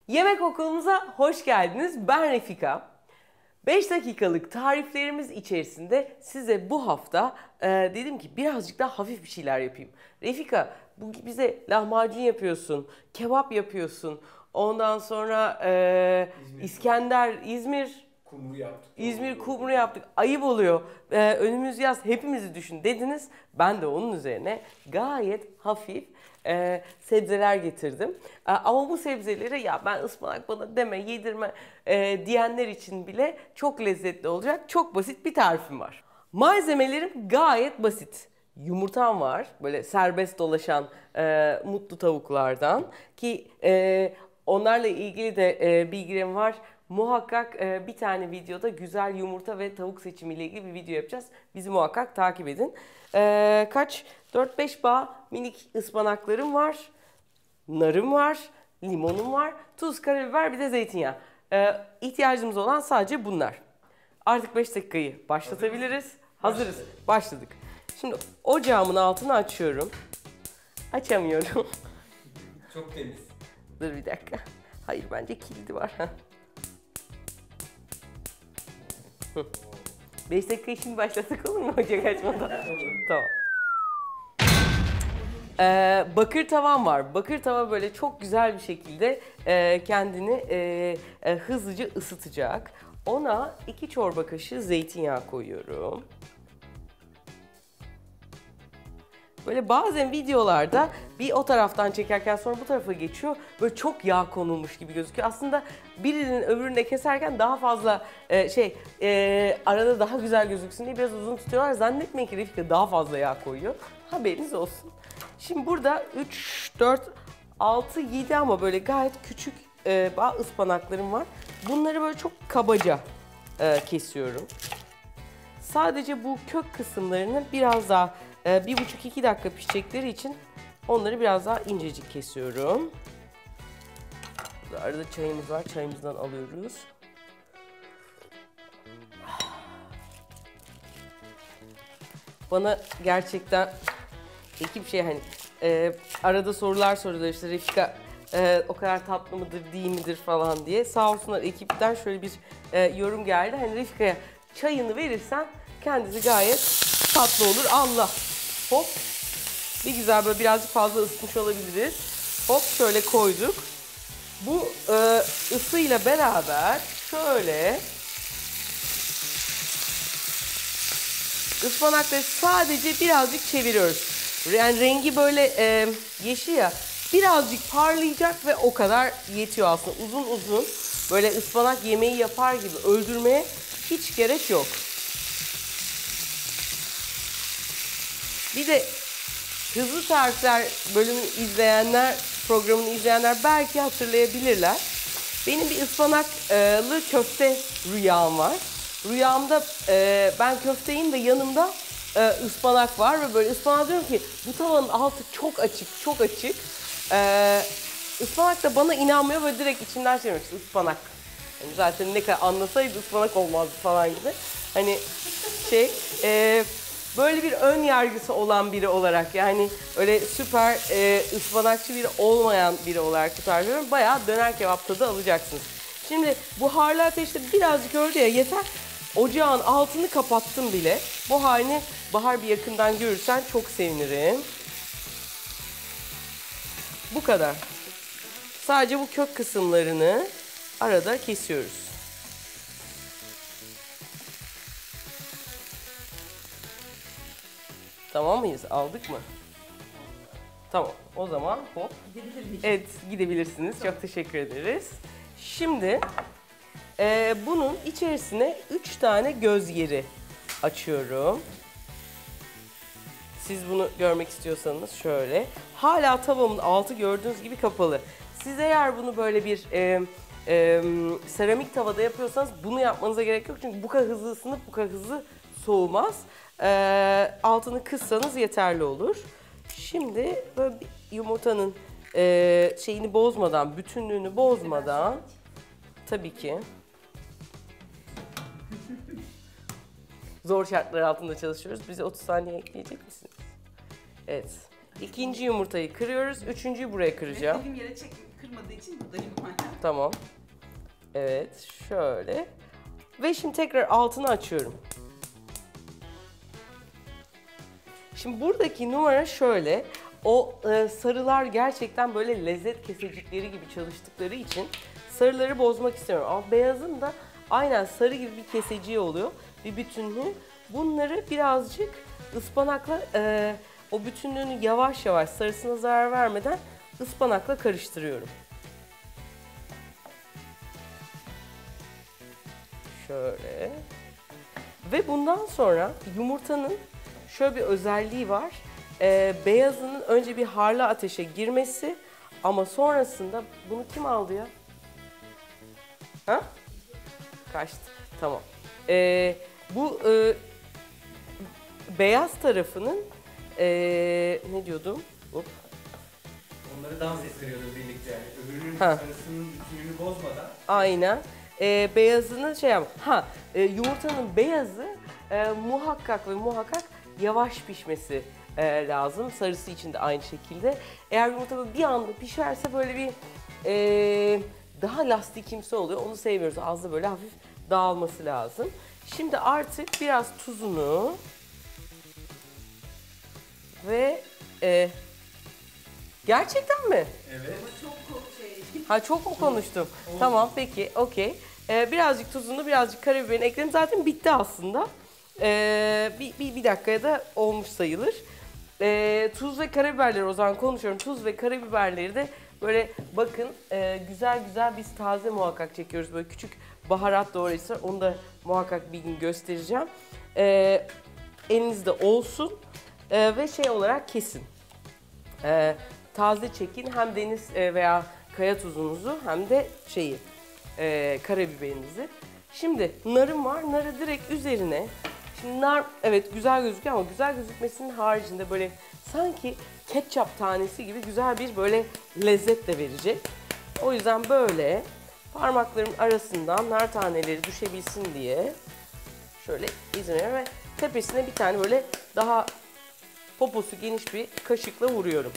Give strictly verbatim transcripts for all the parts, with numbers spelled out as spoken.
Yemek okulumuza hoş geldiniz. Ben Refika. beş dakikalık tariflerimiz içerisinde size bu hafta e, dedim ki birazcık daha hafif bir şeyler yapayım. Refika, bu bize lahmacun yapıyorsun, kebap yapıyorsun. Ondan sonra e, İzmir. İskender, İzmir... Kumru yaptık. İzmir kumru yaptık. Ayıp oluyor. Ee, önümüz yaz, hepimizi düşün dediniz. Ben de onun üzerine gayet hafif e, sebzeler getirdim. E, ama bu sebzeleri ya ben ıspanak bana deme, yedirme e, diyenler için bile çok lezzetli olacak. Çok basit bir tarifim var. Malzemelerim gayet basit. Yumurtam var. Böyle serbest dolaşan e, mutlu tavuklardan. Ki e, onlarla ilgili de e, bilgilerim var. Muhakkak e, bir tane videoda güzel yumurta ve tavuk seçimiyle ilgili bir video yapacağız. Bizi muhakkak takip edin. E, kaç? dört beş bağ minik ıspanaklarım var. Narım var. Limonum var. Tuz, karabiber, bir de zeytinyağı. E, ihtiyacımız olan sadece bunlar. Artık beş dakikayı başlatabiliriz. Hazırız. Başladık. Şimdi ocağımın altını açıyorum. Açamıyorum. Çok temiz. Dur bir dakika. Hayır, bence kilidi var. beş dakika şimdi başlasak olur mu ocak açmadan? Tamam. Ee, bakır tavam var. Bakır tava böyle çok güzel bir şekilde e, kendini e, e, hızlıca ısıtacak. Ona iki çorba kaşığı zeytinyağı koyuyorum. Böyle bazen videolarda bir o taraftan çekerken sonra bu tarafa geçiyor. Böyle çok yağ konulmuş gibi gözüküyor. Aslında birinin öbürüne keserken daha fazla e, şey e, arada daha güzel gözüksün diye biraz uzun tutuyorlar. Zannetmeyin ki Refika daha fazla yağ koyuyor. Haberiniz olsun. Şimdi burada üç, dört, altı, yedi ama böyle gayet küçük e, ıspanaklarım var. Bunları böyle çok kabaca e, kesiyorum. Sadece bu kök kısımlarını biraz daha e, bir buçuk iki dakika pişecekleri için onları biraz daha incecik kesiyorum. Burada arada çayımız var, çayımızdan alıyoruz. Bana gerçekten ekip şey hani e, arada sorular soruyorlar işte Refika e, o kadar tatlı mıdır değil midir falan diye. Sağ olsunlar ekipten şöyle bir e, yorum geldi. Hani Refika'ya çayını verirsen kendisi gayet tatlı olur. Allah! Hop! Bir güzel böyle birazcık fazla ısıtmış olabiliriz. Hop şöyle koyduk. Bu e, ısıyla beraber şöyle ıspanakları sadece birazcık çeviriyoruz. Yani rengi böyle e, yeşil ya, birazcık parlayacak ve o kadar yetiyor aslında. Uzun uzun böyle ıspanak yemeği yapar gibi öldürmeye hiç gerek yok. Bir de Hızlı Tarifler bölümünü izleyenler, programını izleyenler belki hatırlayabilirler. Benim bir ıspanaklı köfte rüyam var. Rüyamda e, ben köfteyim ve yanımda e, ıspanak var ve böyle ıspanak diyorum ki bu tavanın altı çok açık, çok açık. E, ıspanak da bana inanmıyor ve direkt içinden şey demiş, ıspanak. Yani zaten ne kadar anlasaydı ıspanak olmazdı falan gibi. Hani şey... E, Böyle bir ön yargısı olan biri olarak, yani öyle süper e, ıspanakçı biri olmayan biri olarak bu tarif ediyorum. Bayağı döner kebap tadı alacaksınız. Şimdi buharlı ateşte birazcık öldü ya, yeter. Ocağın altını kapattım bile. Bu halini Bahar bir yakından görürsen çok sevinirim. Bu kadar. Sadece bu kök kısımlarını arada kesiyoruz. Tamam mıyız? Aldık mı? Tamam. O zaman hop. Evet, gidebilirsiniz. Tamam. Çok teşekkür ederiz. Şimdi e, bunun içerisine üç tane göz yeri açıyorum. Siz bunu görmek istiyorsanız şöyle. Hala tavamın altı gördüğünüz gibi kapalı. Siz eğer bunu böyle bir e, e, seramik tavada yapıyorsanız bunu yapmanıza gerek yok. Çünkü bu kadar hızlı ısınıp bu kadar hızlı soğumaz. E, altını kıssanız yeterli olur. Şimdi böyle bir yumurtanın e, şeyini bozmadan, bütünlüğünü bozmadan tabii ki zor şartlar altında çalışıyoruz. Bize otuz saniye ekleyecek misiniz? Evet. İkinci yumurtayı kırıyoruz. Üçüncüyü buraya kıracağım. Benim yere çekeyim. kırmadığı için buradayım hala. Tamam. Evet, şöyle. Ve şimdi tekrar altını açıyorum. Şimdi buradaki numara şöyle. O e, sarılar gerçekten böyle lezzet kesecikleri gibi çalıştıkları için sarıları bozmak istemiyorum. Ama beyazın da aynen sarı gibi bir keseciği oluyor. Bir bütünlüğü. Bunları birazcık ıspanakla e, o bütünlüğünü yavaş yavaş sarısına zarar vermeden ıspanakla karıştırıyorum. Şöyle. Ve bundan sonra yumurtanın şöyle bir özelliği var. Ee, beyazının önce bir harlı ateşe girmesi ama sonrasında bunu kim aldı ya? Ha? Kaçtı. Tamam. Ee, bu e, beyaz tarafının e, ne diyordum? Hop. Onları dans ettiriyoruz birlikte yani. Öbürünün Ha. sarısının bütünlüğünü bozmadan. Aynen. Ee, beyazını şey yap. Ha, e, yumurtanın beyazı e, muhakkak ve muhakkak yavaş pişmesi e, lazım. Sarısı için de aynı şekilde. Eğer yumurta bir anda pişerse böyle bir e, daha lastikimsi oluyor. Onu sevmiyoruz. Az da böyle hafif dağılması lazım. Şimdi artık biraz tuzunu ve e, gerçekten mi? Evet. Çok şey. Ha çok mu konuştum? Tamam peki okey. Ee, birazcık tuzunu birazcık karabiberini ekledim. Zaten bitti aslında. Ee, bir, bir, bir dakikaya da olmuş sayılır. Ee, tuz ve karabiberleri o zaman konuşuyorum. Tuz ve karabiberleri de böyle bakın e, güzel güzel biz taze muhakkak çekiyoruz. Böyle küçük baharat doğrayısı onu da muhakkak bir gün göstereceğim. Ee, elinizde olsun ee, ve şey olarak kesin. Ee, taze çekin hem deniz e, veya kaya tuzunuzu hem de şeyi e, karabiberinizi. Şimdi narım var. Narı direkt üzerine. Şimdi nar evet güzel gözüküyor ama güzel gözükmesinin haricinde böyle sanki ketçap tanesi gibi güzel bir böyle lezzet de verecek. O yüzden böyle parmaklarımın arasından nar taneleri düşebilsin diye şöyle izin veriyorum ve tepesine bir tane böyle daha poposu geniş bir kaşıkla vuruyorum.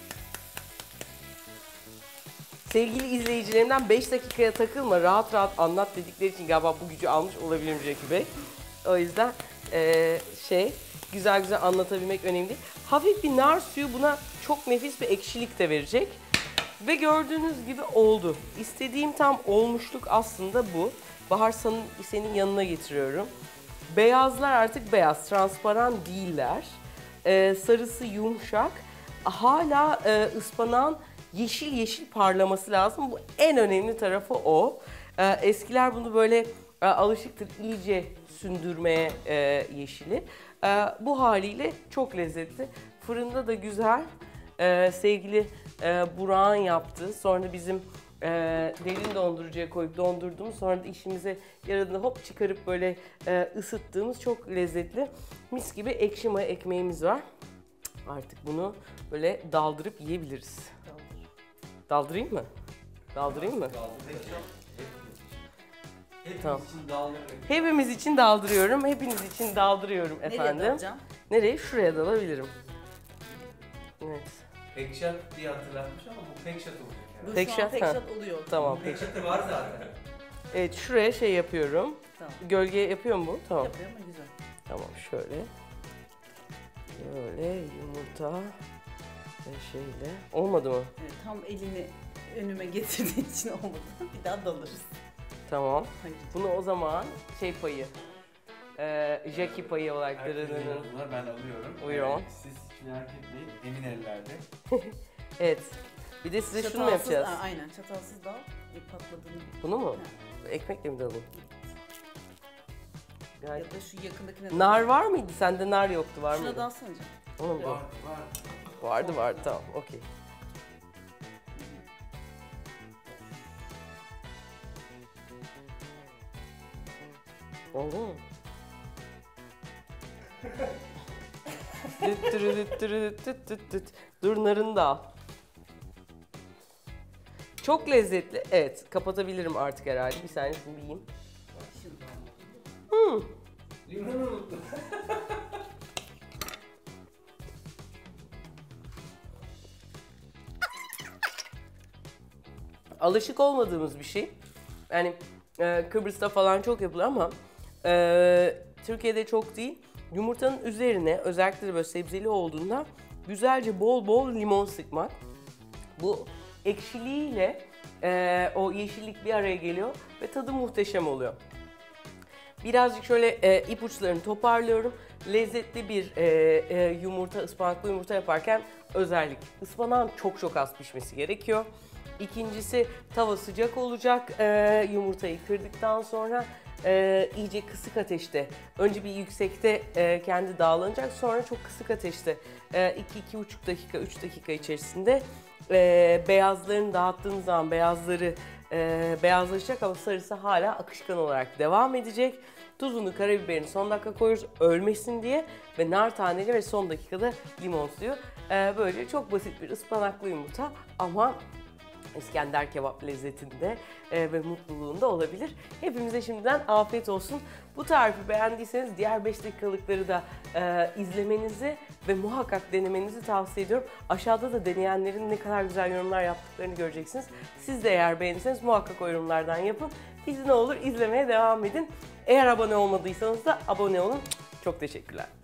Sevgili izleyicilerimden beş dakikaya takılma, rahat rahat anlat dedikleri için galiba bu gücü almış olabilirim Jackie Bey. O yüzden eee, şey, güzel güzel anlatabilmek önemli. Hafif bir nar suyu buna çok nefis bir ekşilik de verecek. Ve gördüğünüz gibi oldu. İstediğim tam olmuşluk aslında bu. Bahar senin, senin yanına getiriyorum. Beyazlar artık beyaz, transparan değiller. Ee, sarısı yumuşak. Hala e, ıspanağın yeşil yeşil parlaması lazım. Bu en önemli tarafı o. Ee, eskiler bunu böyle e, alışıktır iyice sündürmeye e, yeşili. E, bu haliyle çok lezzetli. Fırında da güzel. Ee, sevgili e, Burak'ın yaptığı, sonra bizim e, derin dondurucuya koyup dondurduğumuz, sonra da işimize yaradığında hop çıkarıp böyle e, ısıttığımız çok lezzetli mis gibi ekşi maya ekmeğimiz var. Artık bunu böyle daldırıp yiyebiliriz. Daldırayım mı? Daldırayım mı? Hepimiz Tamam. için dağılır. Hepimiz için daldırıyorum, hepiniz için daldırıyorum Nereye efendim. dalacağım? Nereye? Şuraya dalabilirim. Evet. Pekşat diye hatırlatmış ama bu pekşat olacak yani. Bu Pek şu şat, an pek ha. şat oluyor. Tamam. Bu pekşatı var zaten. Evet, şuraya şey yapıyorum. Tamam. Gölge yapıyor mu? Tamam. Yapıyor mu? Güzel. Tamam şöyle. Böyle yumurta ve şeyle. Olmadı mı? Evet, tam elini önüme getirdiğin için olmadı. Bir daha dalırız. Tamam. Hayır. Bunu o zaman şey payı. Eee Jackie payı olarak Herkes dırırırır. bunlar ben alıyorum. Buyurun. Evet, siz hiç merak etmeyin. Emin ellerde. Evet. Bir de size şunu mu Çatalsız- yapacağız? Aa, aynen çatalsız dal. Bir patladığını. Bunu mu? Ha. Ekmekle mi dalayım? Ya Yani. da şu yakındakine Nar var mıydı? Sende nar yoktu, var Şuna mıydı? dalsana canım. Onu mu? Var, var. Vardı vardı, tamam, okey. Oldu mu? Düt dürü düt dürü düt düt düt düt. Dur narını da al. Çok lezzetli. Evet, kapatabilirim artık herhalde. Bir saniye şunu bir yiyeyim. Şunu dal. Hmm. Limonu unuttum. alışık olmadığımız bir şey. Yani e, Kıbrıs'ta falan çok yapılır ama e, Türkiye'de çok değil. Yumurtanın üzerine özellikle de böyle sebzeli olduğunda güzelce bol bol limon sıkmak. Bu ekşiliğiyle e, o yeşillik bir araya geliyor ve tadı muhteşem oluyor. Birazcık şöyle e, ipuçlarını toparlıyorum. Lezzetli bir e, e, yumurta, ıspanaklı yumurta yaparken özellik ıspanağın çok çok az pişmesi gerekiyor. İkincisi tava sıcak olacak. E, yumurtayı kırdıktan sonra e, iyice kısık ateşte. Önce bir yüksekte e, kendi dağlanacak, sonra çok kısık ateşte iki iki buçuk dakika, üç dakika içerisinde e, beyazlarını dağıttığınız zaman beyazları e, beyazlaşacak ama sarısı hala akışkan olarak devam edecek. Tuzunu, karabiberini son dakika koyuyoruz ölmesin diye ve nar taneli ve son dakikada limon suyu. Ee, böyle çok basit bir ıspanaklı yumurta ama İskender kebap lezzetinde e, ve mutluluğunda olabilir. Hepimize şimdiden afiyet olsun. Bu tarifi beğendiyseniz diğer beş dakikalıkları da e, izlemenizi ve muhakkak denemenizi tavsiye ediyorum. Aşağıda da deneyenlerin ne kadar güzel yorumlar yaptıklarını göreceksiniz. Siz de eğer beğenirseniz muhakkak o yorumlardan yapın. Bizi ne olur izlemeye devam edin. Eğer abone olmadıysanız da abone olun. Çok teşekkürler.